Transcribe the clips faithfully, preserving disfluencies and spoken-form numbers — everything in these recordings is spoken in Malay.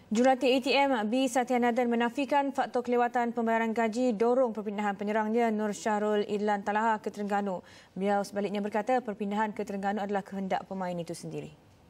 Jurulatih A T M B Satyanathan menafikan faktor kelewatan pembayaran gaji dorong perpindahan penyerangnya Nur Syahrul Idlan Talaha ke Terengganu. Beliau sebaliknya berkata perpindahan ke Terengganu adalah kehendak pemain itu sendiri.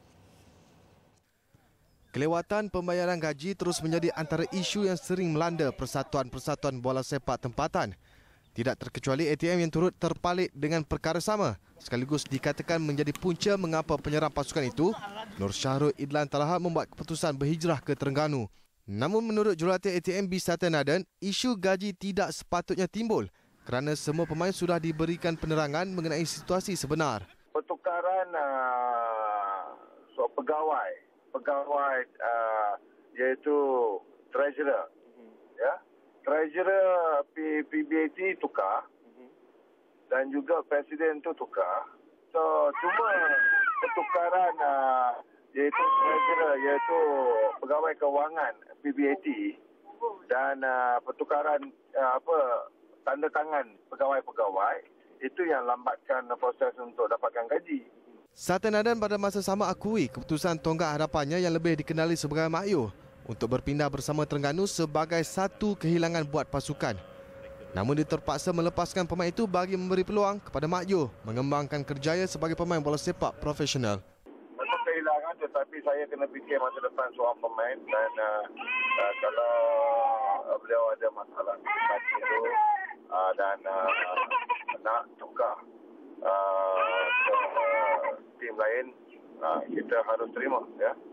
Kelewatan pembayaran gaji terus menjadi antara isu yang sering melanda persatuan-persatuan bola sepak tempatan. Tidak terkecuali A T M yang turut terpalit dengan perkara sama, sekaligus dikatakan menjadi punca mengapa penyerang pasukan itu, Nur Syahrul Idlan Talaha, membuat keputusan berhijrah ke Terengganu. Namun menurut jurulatih A T M B Satyanathan, isu gaji tidak sepatutnya timbul kerana semua pemain sudah diberikan penerangan mengenai situasi sebenar. Pertukaran uh, so, pegawai, pegawai uh, iaitu treasurer, ya. Treasurer P B A T tukar dan juga presiden tu tukar. So cuma pertukaran uh, iaitu treasurer, iaitu pegawai kewangan P B A T dan uh, pertukaran uh, apa tanda tangan pegawai-pegawai itu yang lambatkan proses untuk dapatkan gaji. Satyanathan pada masa sama akui keputusan tonggak hadapannya yang lebih dikenali sebagai Mak Yu untuk berpindah bersama Terengganu sebagai satu kehilangan buat pasukan. Namun dia terpaksa melepaskan pemain itu bagi memberi peluang kepada Mak Yu mengembangkan kerjaya sebagai pemain bola sepak profesional. Memang kehilangan, tetapi saya kena fikir masa depan soal pemain dan uh, uh, kalau uh, beliau ada masalah kaki itu uh, dan uh, nak tukar uh, ke uh, tim lain, uh, kita harus terima, ya.